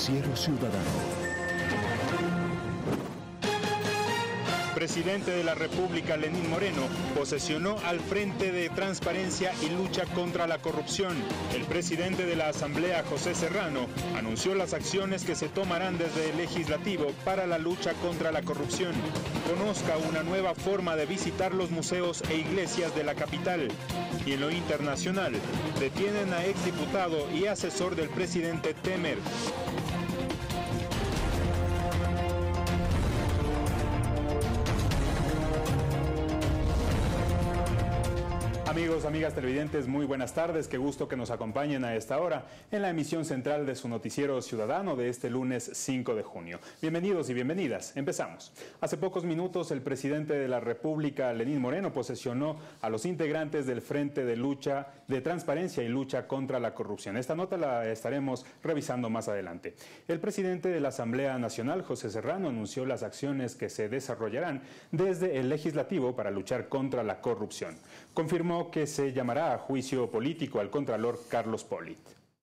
Noticiero Ciudadano. Presidente de la República, Lenín Moreno, posesionó al Frente de Transparencia y Lucha contra la Corrupción. El presidente de la Asamblea, José Serrano, anunció las acciones que se tomarán desde el Legislativo para la lucha contra la corrupción. Conozca una nueva forma de visitar los museos e iglesias de la capital. Y en lo internacional, detienen a exdiputado y asesor del presidente Temer. Amigos, amigas televidentes, muy buenas tardes. Qué gusto que nos acompañen a esta hora en la emisión central de su noticiero ciudadano de este lunes 5 de junio. Bienvenidos y bienvenidas. Empezamos. Hace pocos minutos el presidente de la República, Lenín Moreno, posesionó a los integrantes del Frente de Lucha, de Transparencia y Lucha contra la Corrupción. Esta nota la estaremos revisando más adelante. El presidente de la Asamblea Nacional, José Serrano, anunció las acciones que se desarrollarán desde el Legislativo para luchar contra la corrupción. Confirmó que se llamará a juicio político al contralor Carlos Pollitt.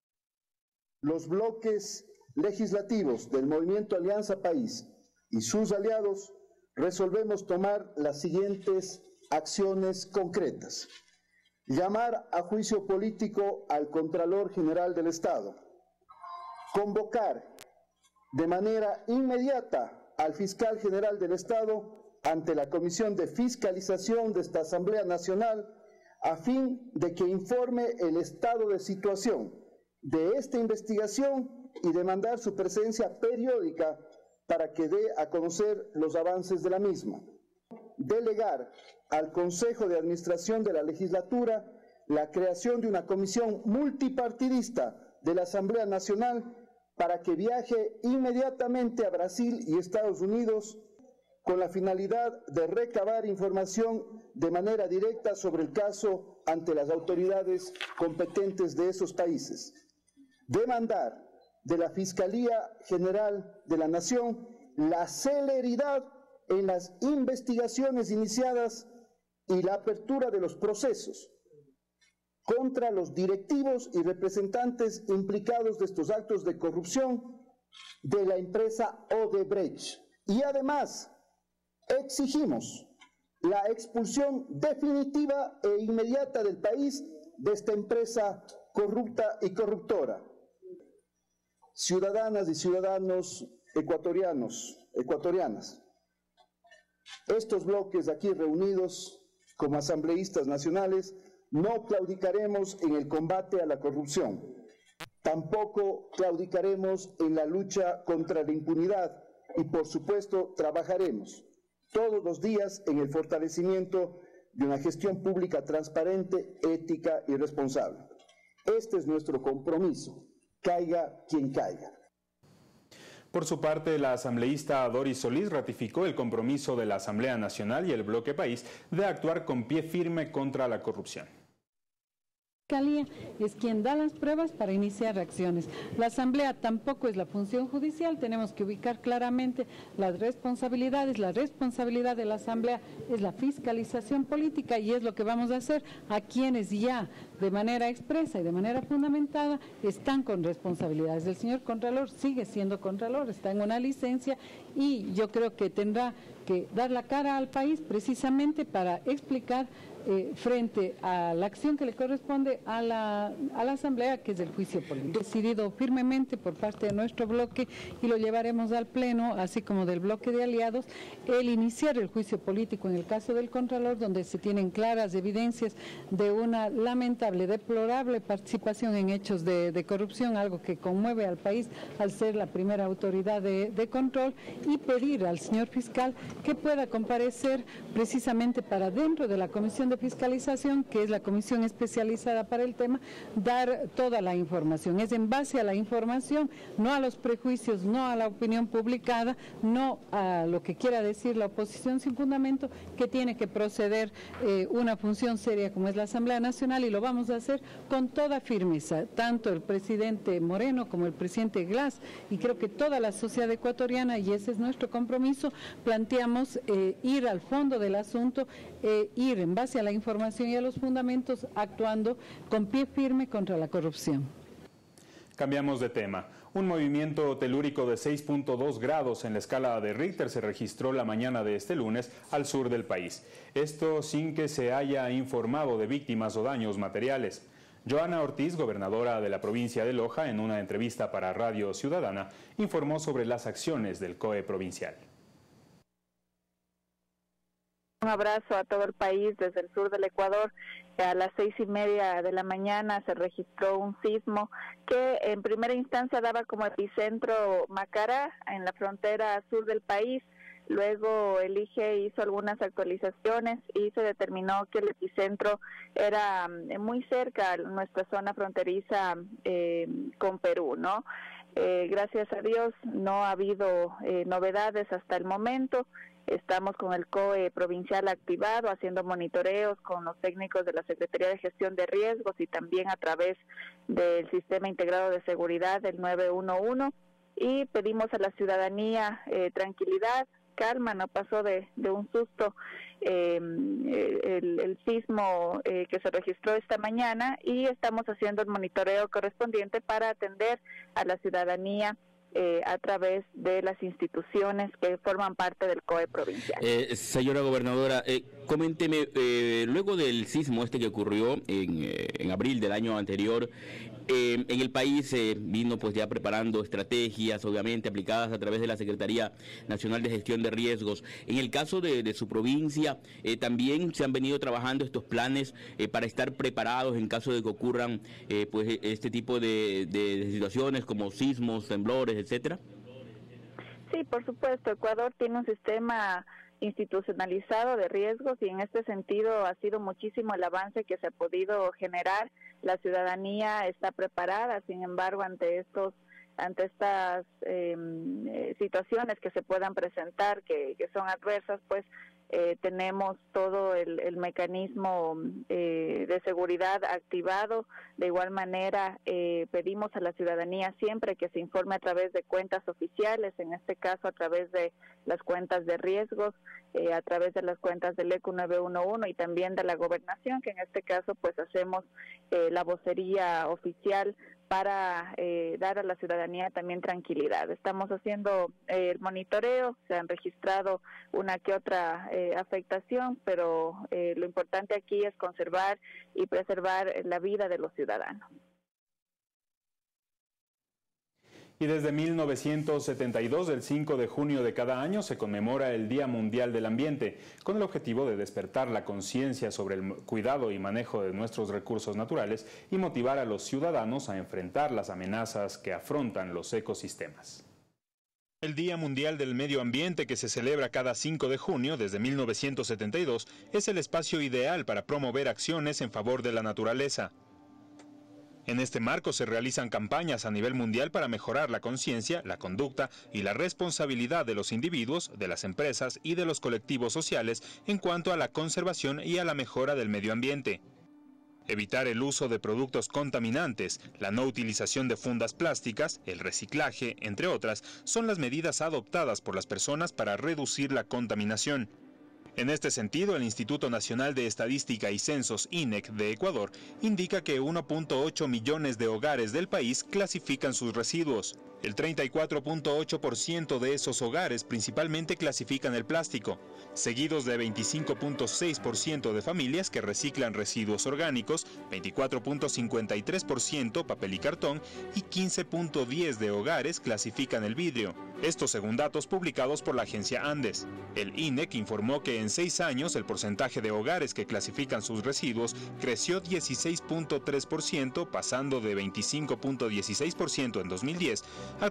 Los bloques legislativos del Movimiento Alianza País y sus aliados resolvemos tomar las siguientes acciones concretas. Llamar a juicio político al Contralor General del Estado. Convocar de manera inmediata al Fiscal General del Estado ante la Comisión de Fiscalización de esta Asamblea Nacional a fin de que informe el estado de situación de esta investigación y demandar su presencia periódica para que dé a conocer los avances de la misma. Delegar al Consejo de Administración de la Legislatura la creación de una comisión multipartidista de la Asamblea Nacional para que viaje inmediatamente a Brasil y Estados Unidos con la finalidad de recabar información de manera directa sobre el caso ante las autoridades competentes de esos países. Demandar de la Fiscalía General de la Nación la celeridad en las investigaciones iniciadas y la apertura de los procesos contra los directivos y representantes implicados de estos actos de corrupción de la empresa Odebrecht. Y además, exigimos la expulsión definitiva e inmediata del país de esta empresa corrupta y corruptora. Ciudadanas y ciudadanos ecuatorianas, estos bloques aquí reunidos como asambleístas nacionales no claudicaremos en el combate a la corrupción. Tampoco claudicaremos en la lucha contra la impunidad y, por supuesto, trabajaremos todos los días en el fortalecimiento de una gestión pública transparente, ética y responsable. Este es nuestro compromiso, caiga quien caiga. Por su parte, la asambleísta Doris Solís ratificó el compromiso de la Asamblea Nacional y el Bloque País de actuar con pie firme contra la corrupción. La Fiscalía es quien da las pruebas para iniciar acciones. La Asamblea tampoco es la función judicial, tenemos que ubicar claramente las responsabilidades. La responsabilidad de la Asamblea es la fiscalización política y es lo que vamos a hacer a quienes ya de manera expresa y de manera fundamentada están con responsabilidades. El señor Contralor sigue siendo Contralor, está en una licencia y yo creo que tendrá que dar la cara al país precisamente para explicar frente a la acción que le corresponde a la Asamblea, que es el juicio político. Decidido firmemente por parte de nuestro bloque y lo llevaremos al Pleno, así como del bloque de aliados, el iniciar el juicio político en el caso del Contralor, donde se tienen claras evidencias de una lamentable, deplorable participación en hechos de corrupción, algo que conmueve al país al ser la primera autoridad de control, y pedir al señor fiscal que pueda comparecer precisamente para dentro de la Comisión de Fiscalización, que es la comisión especializada para el tema, dar toda la información. Es en base a la información, no a los prejuicios, no a la opinión publicada, no a lo que quiera decir la oposición sin fundamento, que tiene que proceder una función seria como es la Asamblea Nacional, y lo vamos a hacer con toda firmeza, tanto el presidente Moreno como el presidente Glass, y creo que toda la sociedad ecuatoriana, y ese es nuestro compromiso, planteamos ir al fondo del asunto, ir en base a la información y a los fundamentos, actuando con pie firme contra la corrupción. Cambiamos de tema. Un movimiento telúrico de 6.2 grados en la escala de Richter se registró la mañana de este lunes al sur del país. Esto sin que se haya informado de víctimas o daños materiales. Joana Ortiz, gobernadora de la provincia de Loja, en una entrevista para Radio Ciudadana, informó sobre las acciones del COE provincial. Un abrazo a todo el país desde el sur del Ecuador. A las 6:30 de la mañana se registró un sismo que en primera instancia daba como epicentro Macará, en la frontera sur del país. Luego el IGE hizo algunas actualizaciones y se determinó que el epicentro era muy cerca a nuestra zona fronteriza con Perú, ¿no? Gracias a Dios no ha habido novedades hasta el momento. Estamos con el COE provincial activado, haciendo monitoreos con los técnicos de la Secretaría de Gestión de Riesgos y también a través del Sistema Integrado de Seguridad del 911, y pedimos a la ciudadanía tranquilidad, calma, no pasó de un susto el sismo que se registró esta mañana, y estamos haciendo el monitoreo correspondiente para atender a la ciudadanía a través de las instituciones que forman parte del COE provincial. Señora gobernadora, coménteme, luego del sismo que ocurrió en abril del año anterior, en el país vino pues ya preparando estrategias, obviamente aplicadas a través de la Secretaría Nacional de Gestión de Riesgos. En el caso de su provincia, también se han venido trabajando estos planes para estar preparados en caso de que ocurran pues este tipo de situaciones como sismos, temblores, etcétera. Sí, por supuesto. Ecuador tiene un sistema institucionalizado de riesgos y en este sentido ha sido muchísimo el avance que se ha podido generar. La ciudadanía está preparada, sin embargo, ante estas situaciones que se puedan presentar, que son adversas, pues tenemos todo el mecanismo de seguridad activado. De igual manera, pedimos a la ciudadanía siempre que se informe a través de cuentas oficiales, en este caso a través de las cuentas de riesgos, a través de las cuentas del ECU 911 y también de la gobernación, que en este caso pues hacemos la vocería oficial para dar a la ciudadanía también tranquilidad. Estamos haciendo el monitoreo, se han registrado una que otra afectación, pero lo importante aquí es conservar y preservar la vida de los ciudadanos. Y desde 1972, el 5 de junio de cada año, se conmemora el Día Mundial del Ambiente, con el objetivo de despertar la conciencia sobre el cuidado y manejo de nuestros recursos naturales y motivar a los ciudadanos a enfrentar las amenazas que afrontan los ecosistemas. El Día Mundial del Medio Ambiente, que se celebra cada 5 de junio desde 1972, es el espacio ideal para promover acciones en favor de la naturaleza. En este marco se realizan campañas a nivel mundial para mejorar la conciencia, la conducta y la responsabilidad de los individuos, de las empresas y de los colectivos sociales en cuanto a la conservación y a la mejora del medio ambiente. Evitar el uso de productos contaminantes, la no utilización de fundas plásticas, el reciclaje, entre otras, son las medidas adoptadas por las personas para reducir la contaminación. En este sentido, el Instituto Nacional de Estadística y Censos, INEC, de Ecuador, indica que 1.8 millones de hogares del país clasifican sus residuos. El 34.8% de esos hogares principalmente clasifican el plástico, seguidos de 25.6% de familias que reciclan residuos orgánicos, 24.53% papel y cartón y 15.10% de hogares clasifican el vidrio. Esto según datos publicados por la agencia Andes. El INEC informó que en 6 años el porcentaje de hogares que clasifican sus residuos creció 16.3%, pasando de 25.16% en 2010 al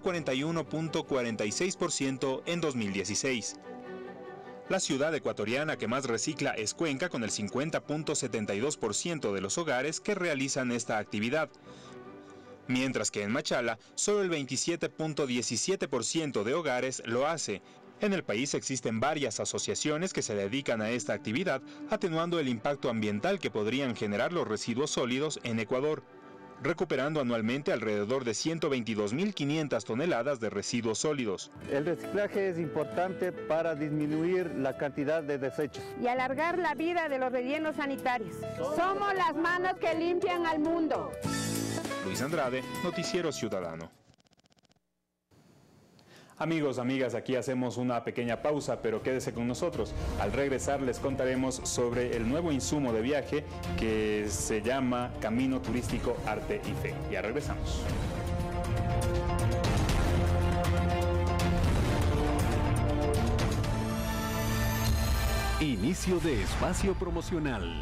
41.46% en 2016. La ciudad ecuatoriana que más recicla es Cuenca, con el 50.72% de los hogares que realizan esta actividad, mientras que en Machala solo el 27.17% de hogares lo hace. En el país existen varias asociaciones que se dedican a esta actividad, atenuando el impacto ambiental que podrían generar los residuos sólidos en Ecuador, recuperando anualmente alrededor de 122.500 toneladas de residuos sólidos. El reciclaje es importante para disminuir la cantidad de desechos y alargar la vida de los rellenos sanitarios. Somos las manos que limpian al mundo. Luis Andrade, Noticiero Ciudadano. Amigos, amigas, aquí hacemos una pequeña pausa, pero quédese con nosotros. Al regresar les contaremos sobre el nuevo insumo de viaje que se llama Camino Turístico Arte y Fe. Ya regresamos. Inicio de espacio promocional.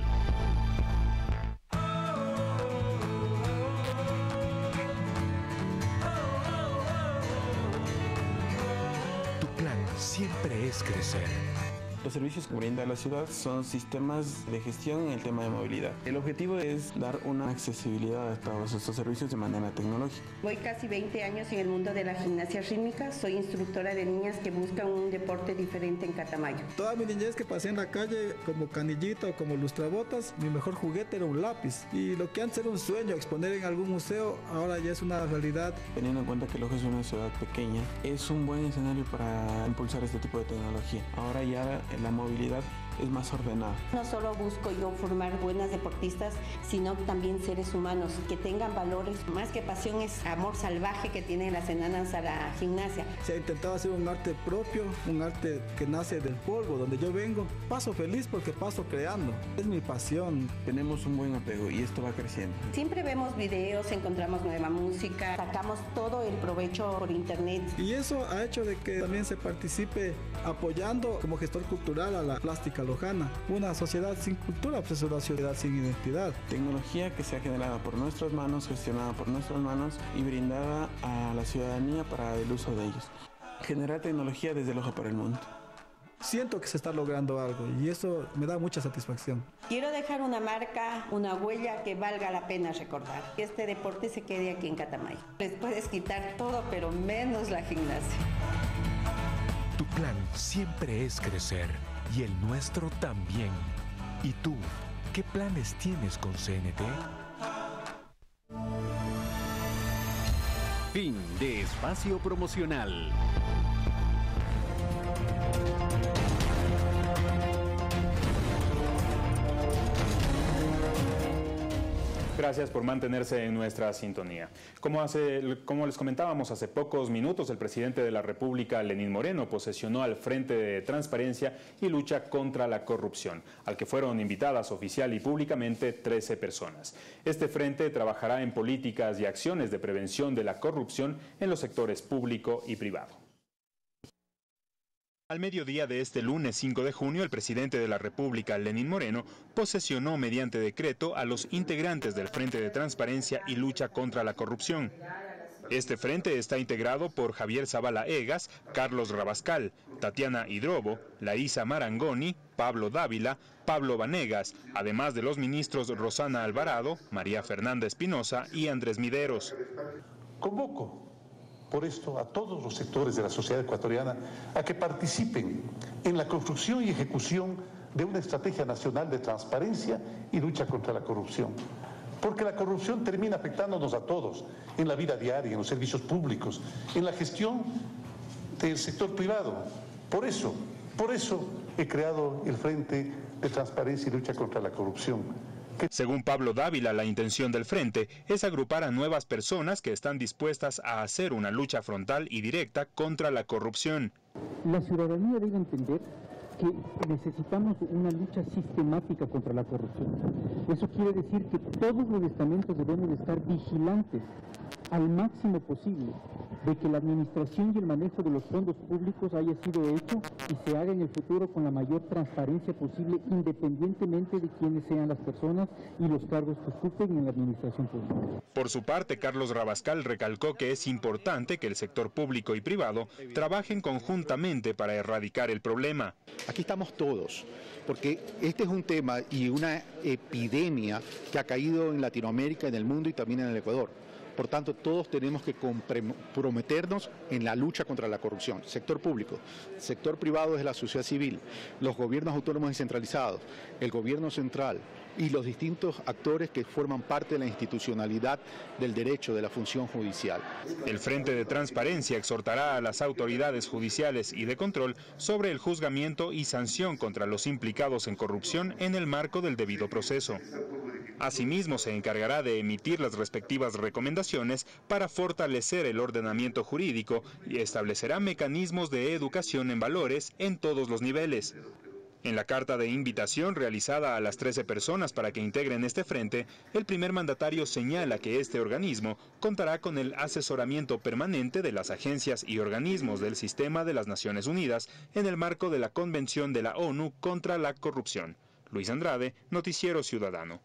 Tu plan siempre es crecer. Los servicios que brinda la ciudad son sistemas de gestión en el tema de movilidad. El objetivo es dar una accesibilidad a todos estos servicios de manera tecnológica. Voy casi 20 años en el mundo de la gimnasia rítmica. Soy instructora de niñas que buscan un deporte diferente en Catamayo. Toda mi niñez que pasé en la calle como canillita o como lustrabotas, mi mejor juguete era un lápiz. Y lo que antes era un sueño, exponer en algún museo, ahora ya es una realidad. Teniendo en cuenta que Loja es una ciudad pequeña, es un buen escenario para impulsar este tipo de tecnología. Ahora ya la movilidad es más ordenada. No solo busco yo formar buenas deportistas, sino también seres humanos que tengan valores. Más que pasión es amor salvaje que tienen las enanas a la gimnasia. Se ha intentado hacer un arte propio, un arte que nace del polvo, donde yo vengo. Paso feliz porque paso creando. Es mi pasión. Tenemos un buen apego y esto va creciendo. Siempre vemos videos, encontramos nueva música, sacamos todo el provecho por internet. Y eso ha hecho de que también se participe apoyando como gestor cultural a la plástica lojana. Una sociedad sin cultura pues es una sociedad sin identidad. Tecnología que sea generada por nuestras manos, gestionada por nuestras manos y brindada a la ciudadanía para el uso de ellos. Generar tecnología desde Loja para el mundo. Siento que se está logrando algo y eso me da mucha satisfacción. Quiero dejar una marca, una huella que valga la pena recordar. Que este deporte se quede aquí en Catamayo. Les puedes quitar todo, pero menos la gimnasia. Tu plan siempre es crecer y el nuestro también. ¿Y tú, qué planes tienes con CNT? Fin de espacio promocional. Gracias por mantenerse en nuestra sintonía. Como les comentábamos hace pocos minutos, el presidente de la República, Lenín Moreno, posesionó al Frente de Transparencia y Lucha contra la Corrupción, al que fueron invitadas oficial y públicamente 13 personas. Este frente trabajará en políticas y acciones de prevención de la corrupción en los sectores público y privado. Al mediodía de este lunes 5 de junio, el presidente de la República, Lenín Moreno, posesionó mediante decreto a los integrantes del Frente de Transparencia y Lucha contra la Corrupción. Este frente está integrado por Javier Zavala Egas, Carlos Rabascal, Tatiana Hidrobo, Laísa Marangoni, Pablo Dávila, Pablo Vanegas, además de los ministros Rosana Alvarado, María Fernanda Espinosa y Andrés Mideros. Convoco por esto a todos los sectores de la sociedad ecuatoriana a que participen en la construcción y ejecución de una estrategia nacional de transparencia y lucha contra la corrupción. Porque la corrupción termina afectándonos a todos, en la vida diaria, en los servicios públicos, en la gestión del sector privado. Por eso he creado el Frente de Transparencia y Lucha contra la Corrupción. Según Pablo Dávila, la intención del frente es agrupar a nuevas personas que están dispuestas a hacer una lucha frontal y directa contra la corrupción. La ciudadanía debe entender que necesitamos una lucha sistemática contra la corrupción. Eso quiere decir que todos los estamentos debemos estar vigilantes al máximo posible de que la administración y el manejo de los fondos públicos haya sido hecho y se haga en el futuro con la mayor transparencia posible, independientemente de quiénes sean las personas y los cargos que ocupen en la administración pública. Por su parte, Carlos Rabascal recalcó que es importante que el sector público y privado trabajen conjuntamente para erradicar el problema. Aquí estamos todos, porque este es un tema y una epidemia que ha caído en Latinoamérica, en el mundo y también en el Ecuador. Por tanto, todos tenemos que comprometernos en la lucha contra la corrupción. Sector público, sector privado es la sociedad civil, los gobiernos autónomos descentralizados, el gobierno central y los distintos actores que forman parte de la institucionalidad del derecho de la función judicial. El Frente de Transparencia exhortará a las autoridades judiciales y de control sobre el juzgamiento y sanción contra los implicados en corrupción en el marco del debido proceso. Asimismo, se encargará de emitir las respectivas recomendaciones para fortalecer el ordenamiento jurídico y establecerá mecanismos de educación en valores en todos los niveles. En la carta de invitación realizada a las 13 personas para que integren este frente, el primer mandatario señala que este organismo contará con el asesoramiento permanente de las agencias y organismos del sistema de las Naciones Unidas en el marco de la Convención de la ONU contra la Corrupción. Luis Andrade, Noticiero Ciudadano.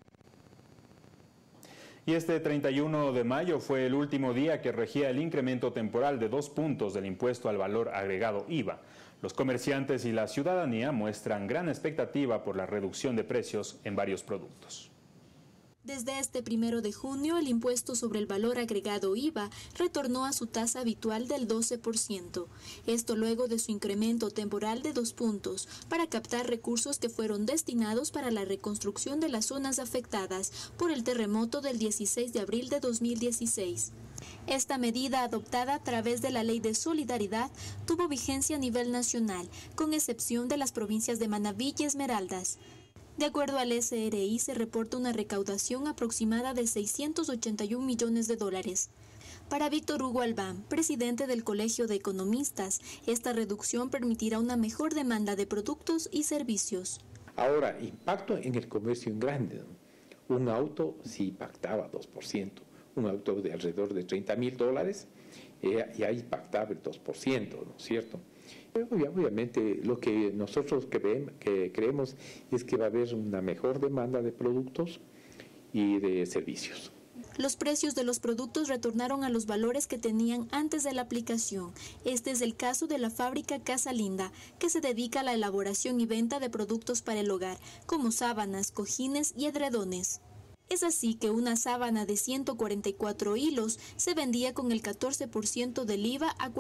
Y este 31 de mayo fue el último día que regía el incremento temporal de 2 puntos del impuesto al valor agregado IVA. Los comerciantes y la ciudadanía muestran gran expectativa por la reducción de precios en varios productos. Desde este 1 de junio, el impuesto sobre el valor agregado IVA retornó a su tasa habitual del 12%. Esto luego de su incremento temporal de 2 puntos para captar recursos que fueron destinados para la reconstrucción de las zonas afectadas por el terremoto del 16 de abril de 2016. Esta medida, adoptada a través de la Ley de Solidaridad, tuvo vigencia a nivel nacional, con excepción de las provincias de Manabí y Esmeraldas. De acuerdo al SRI, se reporta una recaudación aproximada de 681 millones de dólares. Para Víctor Hugo Albán, presidente del Colegio de Economistas, esta reducción permitirá una mejor demanda de productos y servicios. Ahora, impacto en el comercio en grande. Un auto sí impactaba 2%. Un auto de alrededor de $30,000 ya impactaba el 2%, ¿no es cierto? Obviamente lo que nosotros creemos es que va a haber una mejor demanda de productos y de servicios. Los precios de los productos retornaron a los valores que tenían antes de la aplicación. Este es el caso de la fábrica Casa Linda, que se dedica a la elaboración y venta de productos para el hogar, como sábanas, cojines y edredones. Es así que una sábana de 144 hilos se vendía con el 14% del IVA a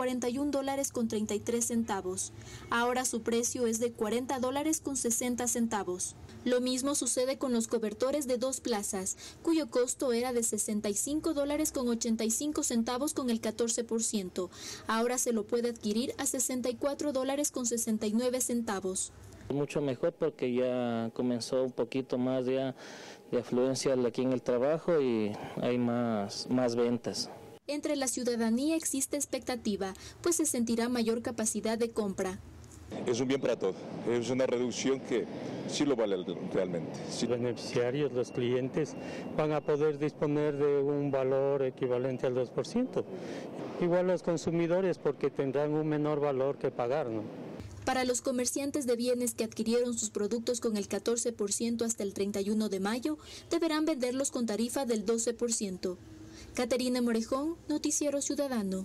$41.33. Ahora su precio es de $40.60. Lo mismo sucede con los cobertores de 2 plazas, cuyo costo era de $65.85 con el 14%. Ahora se lo puede adquirir a $64.69. Mucho mejor porque ya comenzó un poquito más de afluencia aquí en el trabajo y hay más ventas. Entre la ciudadanía existe expectativa, pues se sentirá mayor capacidad de compra. Es un bien para todos, es una reducción que sí lo vale realmente. Sí. Los beneficiarios, los clientes, van a poder disponer de un valor equivalente al 2%. Igual los consumidores porque tendrán un menor valor que pagar, ¿no? Para los comerciantes de bienes que adquirieron sus productos con el 14% hasta el 31 de mayo, deberán venderlos con tarifa del 12%. Caterina Morejón, Noticiero Ciudadano.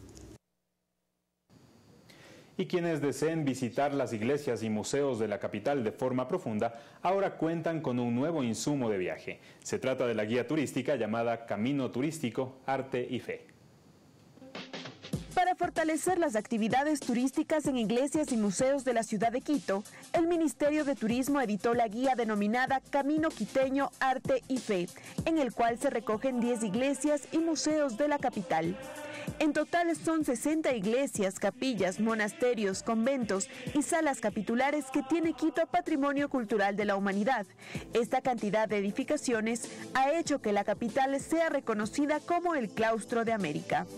Y quienes deseen visitar las iglesias y museos de la capital de forma profunda, ahora cuentan con un nuevo insumo de viaje. Se trata de la guía turística llamada Camino Turístico, Arte y Fe. Para fortalecer las actividades turísticas en iglesias y museos de la ciudad de Quito, el Ministerio de Turismo editó la guía denominada Camino Quiteño, Arte y Fe, en el cual se recogen 10 iglesias y museos de la capital. En total son 60 iglesias, capillas, monasterios, conventos y salas capitulares que tiene Quito Patrimonio Cultural de la Humanidad. Esta cantidad de edificaciones ha hecho que la capital sea reconocida como el claustro de América.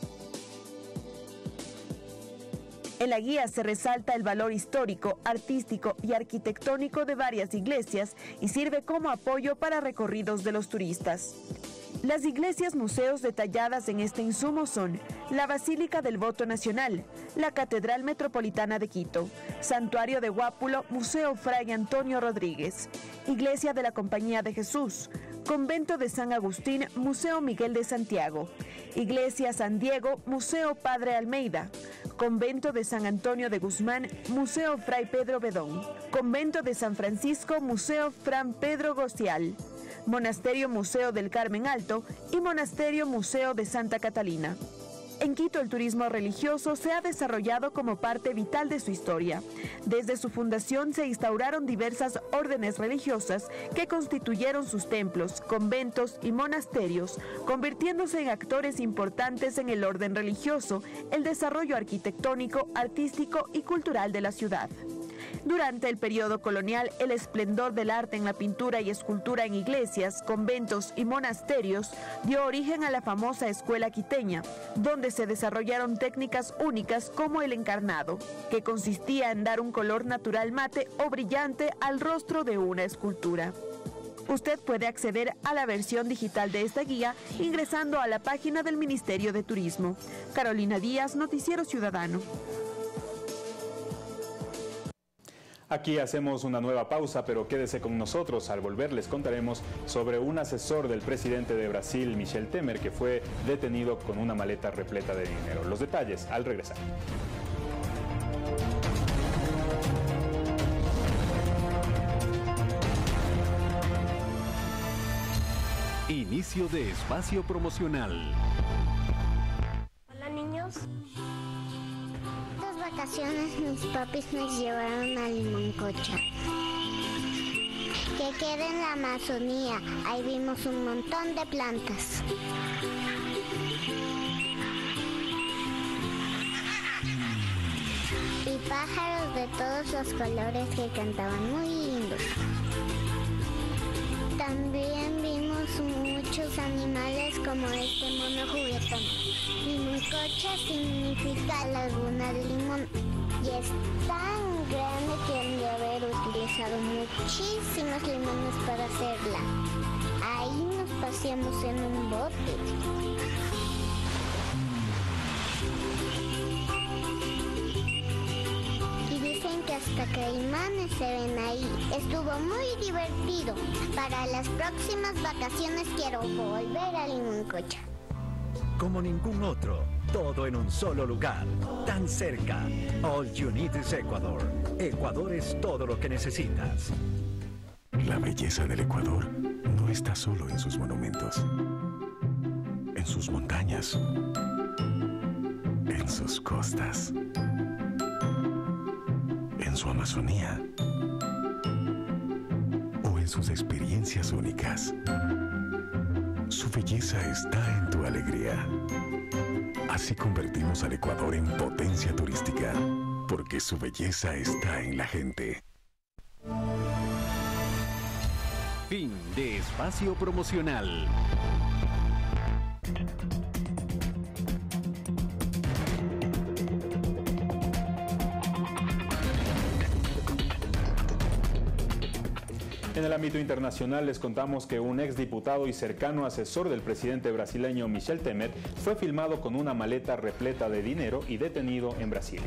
En la guía se resalta el valor histórico, artístico y arquitectónico de varias iglesias y sirve como apoyo para recorridos de los turistas. Las iglesias museos detalladas en este insumo son la Basílica del Voto Nacional, la Catedral Metropolitana de Quito, Santuario de Guápulo, Museo Fray Antonio Rodríguez, Iglesia de la Compañía de Jesús, Convento de San Agustín, Museo Miguel de Santiago, Iglesia San Diego, Museo Padre Almeida, Convento de San Antonio de Guzmán, Museo Fray Pedro Bedón, Convento de San Francisco, Museo Fran Pedro Gocial, Monasterio Museo del Carmen Alto y Monasterio Museo de Santa Catalina. En Quito el turismo religioso se ha desarrollado como parte vital de su historia. Desde su fundación se instauraron diversas órdenes religiosas que constituyeron sus templos, conventos y monasterios, convirtiéndose en actores importantes en el orden religioso, el desarrollo arquitectónico, artístico y cultural de la ciudad. Durante el periodo colonial, el esplendor del arte en la pintura y escultura en iglesias, conventos y monasterios dio origen a la famosa escuela quiteña, donde se desarrollaron técnicas únicas como el encarnado, que consistía en dar un color natural mate o brillante al rostro de una escultura. Usted puede acceder a la versión digital de esta guía ingresando a la página del Ministerio de Turismo. Carolina Díaz, Noticiero Ciudadano. Aquí hacemos una nueva pausa, pero quédese con nosotros. Al volver les contaremos sobre un asesor del presidente de Brasil, Michel Temer, que fue detenido con una maleta repleta de dinero. Los detalles al regresar. Inicio de espacio promocional. Hola niños. Estas vacaciones mis papis nos llevaron a Limoncocha, que queda en la Amazonía. Ahí vimos un montón de plantas. Y pájaros de todos los colores que cantaban muy lindos. También vimos muchos animales como este mono juguetón. Limoncocha significa laguna de limón y es tan grande que han de haber utilizado muchísimos limones para hacerla. Ahí nos paseamos en un bote. Que hasta caimanes se ven ahí. Estuvo muy divertido. Para las próximas vacaciones quiero volver a Limoncocha. Como ningún otro, todo en un solo lugar, tan cerca. All you need is Ecuador. Ecuador es todo lo que necesitas. La belleza del Ecuador no está solo en sus monumentos, en sus montañas, en sus costas, en su Amazonía o en sus experiencias únicas. Su belleza está en tu alegría. Así convertimos al Ecuador en potencia turística, porque su belleza está en la gente. Fin de espacio promocional. En el ámbito internacional les contamos que un exdiputado y cercano asesor del presidente brasileño Michel Temer fue filmado con una maleta repleta de dinero y detenido en Brasilia.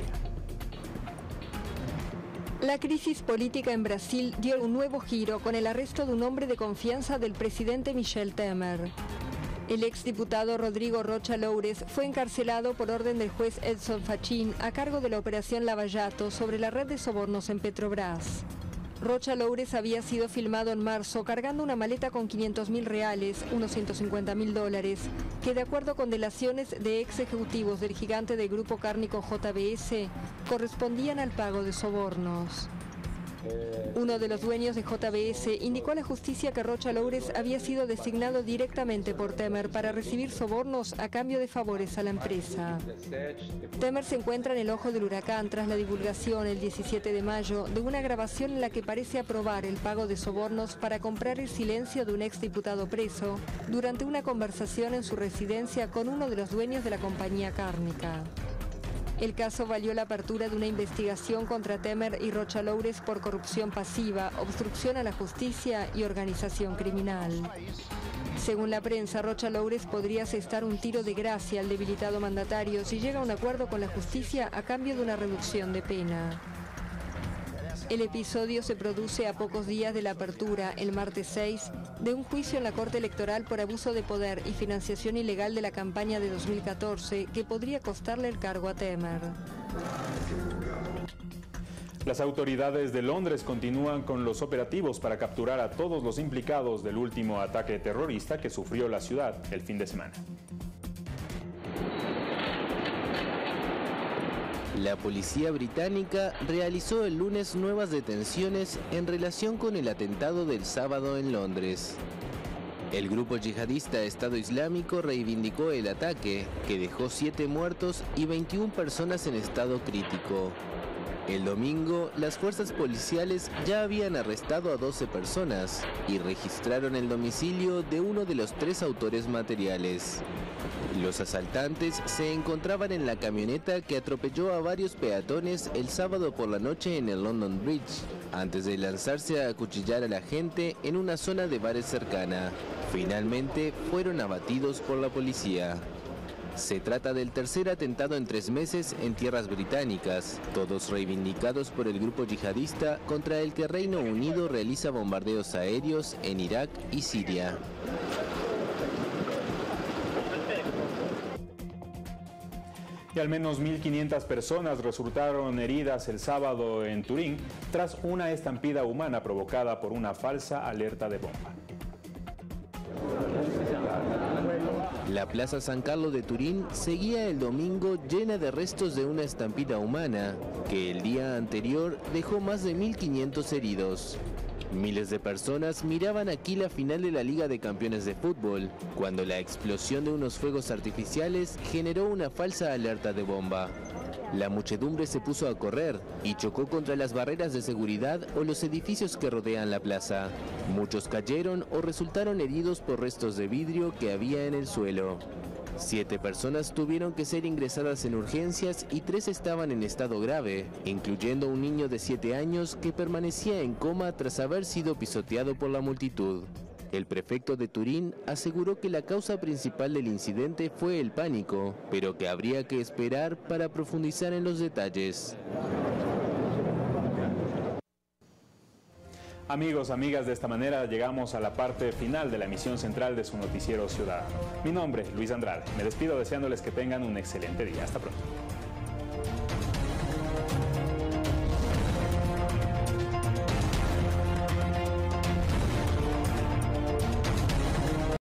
La crisis política en Brasil dio un nuevo giro con el arresto de un hombre de confianza del presidente Michel Temer. El exdiputado Rodrigo Rocha Loures fue encarcelado por orden del juez Edson Fachin a cargo de la operación Lava Jato sobre la red de sobornos en Petrobras. Rocha Loures había sido filmado en marzo cargando una maleta con 500.000 reales, unos $150.000, que de acuerdo con delaciones de ex ejecutivos del gigante del grupo cárnico JBS, correspondían al pago de sobornos. Uno de los dueños de JBS indicó a la justicia que Rocha Loures había sido designado directamente por Temer para recibir sobornos a cambio de favores a la empresa. Temer se encuentra en el ojo del huracán tras la divulgación el 17 de mayo de una grabación en la que parece aprobar el pago de sobornos para comprar el silencio de un exdiputado preso durante una conversación en su residencia con uno de los dueños de la compañía cárnica. El caso valió la apertura de una investigación contra Temer y Rocha Loures por corrupción pasiva, obstrucción a la justicia y organización criminal. Según la prensa, Rocha Loures podría asestar un tiro de gracia al debilitado mandatario si llega a un acuerdo con la justicia a cambio de una reducción de pena. El episodio se produce a pocos días de la apertura, el martes 6, de un juicio en la Corte Electoral por abuso de poder y financiación ilegal de la campaña de 2014, que podría costarle el cargo a Temer. Las autoridades de Londres continúan con los operativos para capturar a todos los implicados del último ataque terrorista que sufrió la ciudad el fin de semana. La policía británica realizó el lunes nuevas detenciones en relación con el atentado del sábado en Londres. El grupo yihadista Estado Islámico reivindicó el ataque, que dejó 7 muertos y 21 personas en estado crítico. El domingo, las fuerzas policiales ya habían arrestado a 12 personas y registraron el domicilio de uno de los 3 autores materiales. Los asaltantes se encontraban en la camioneta que atropelló a varios peatones el sábado por la noche en el London Bridge, antes de lanzarse a acuchillar a la gente en una zona de bares cercana. Finalmente fueron abatidos por la policía. Se trata del tercer atentado en 3 meses en tierras británicas, todos reivindicados por el grupo yihadista contra el que Reino Unido realiza bombardeos aéreos en Irak y Siria. Y al menos 1.500 personas resultaron heridas el sábado en Turín tras una estampida humana provocada por una falsa alerta de bomba. La Plaza San Carlo de Turín seguía el domingo llena de restos de una estampida humana que el día anterior dejó más de 1.500 heridos. Miles de personas miraban aquí la final de la Liga de Campeones de Fútbol, cuando la explosión de unos fuegos artificiales generó una falsa alerta de bomba. La muchedumbre se puso a correr y chocó contra las barreras de seguridad o los edificios que rodean la plaza. Muchos cayeron o resultaron heridos por restos de vidrio que había en el suelo. 7 personas tuvieron que ser ingresadas en urgencias y 3 estaban en estado grave, incluyendo un niño de 7 años que permanecía en coma tras haber sido pisoteado por la multitud. El prefecto de Turín aseguró que la causa principal del incidente fue el pánico, pero que habría que esperar para profundizar en los detalles. Amigos, amigas, de esta manera llegamos a la parte final de la emisión central de su noticiero ciudadano. Mi nombre, Luis Andrade. Me despido deseándoles que tengan un excelente día. Hasta pronto.